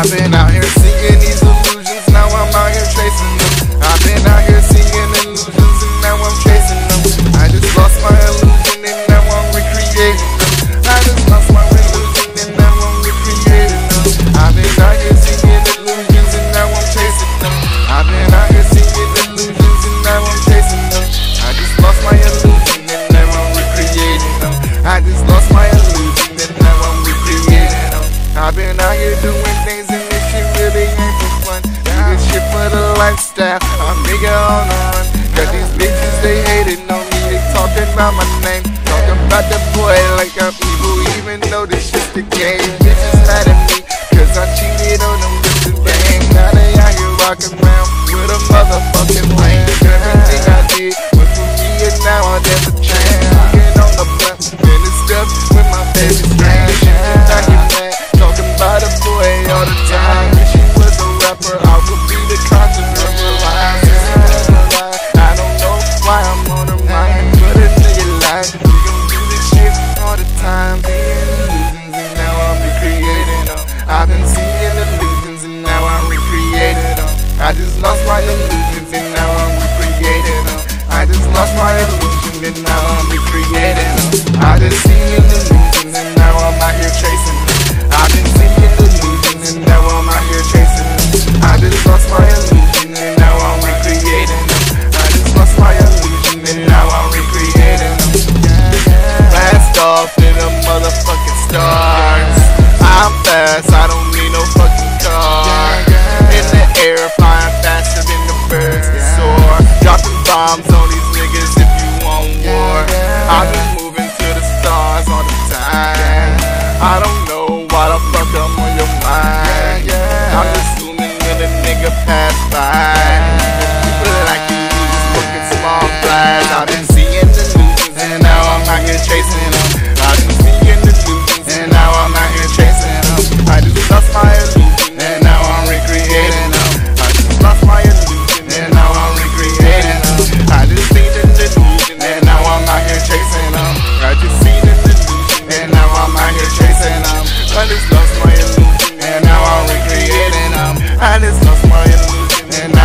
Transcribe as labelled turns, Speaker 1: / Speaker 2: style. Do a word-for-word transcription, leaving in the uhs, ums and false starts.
Speaker 1: I've been out here seeing these illusions, now I'm out here chasing them. I've been out here seeing illusions and now I'm chasing them. I just lost my illusion and now I'm recreating them. I just lost my illusion and now I'm recreating them. I've been out here seeing illusions and now I'm chasing them. I've been out here seeing illusions and now I'm chasing them. I just lost my illusion and now I'm recreating them. I just lost my illusion and now I'm recreating them. I've been out here doing things and this shit really ain't for fun. This shit for the lifestyle, I'm nigga on the run. Cause these bitches, they hating on me, they talking about my name, talking about the boy like I'm evil, even though this shit's the game. Bitches mad at me, cause I cheated on them with the bang. Now they out here rocking around with a motherfucking lane. Everything I did was for me and now I never change. Looking on the blunt, and it's stuff with my baby strange. I get mad, talking about a boy all the time. If she was a rapper, I would be the controversial line. I don't know why I'm on her mind, but a nigga like we gon' do this shit all the time. Seeing illusions and now I'm recreating them. I've been seeing illusions and now I'm recreating them. I just lost my illusions and now I'm recreating them. I just lost my illusion and now I'm recreating them. I just seen illusions and now I'm out here chasing them. I've been seeing illusions and now I'm out here chasing them. I just lost my illusion and now I'm recreating them. I just lost my illusion and now I'm recreating them. Blast off in the motherfucking stars. I'm fast, I don't need no fucking car. In the air, flying faster than the birds that soar. Dropping bombs on these niggas if you want war. I've been moving to the stars all the time. I don't know why the fuck I'm on your mind. I'm assuming when a nigga pass by. People like you, you just fucking small flies. I've been seeing the illusions and now I'm out here chasing them. I've been seeing the illusions and now I'm out here chasing them. I just lost my illusion and now I'm recreating them. I just lost my illusion and now I'm recreating them. I just seen the illusion and now I'm out here chasing them. I just seen the illusion and now I'm out here chasing them. I just lost my illusion and now I'm recreating them. I just lost my illusion and now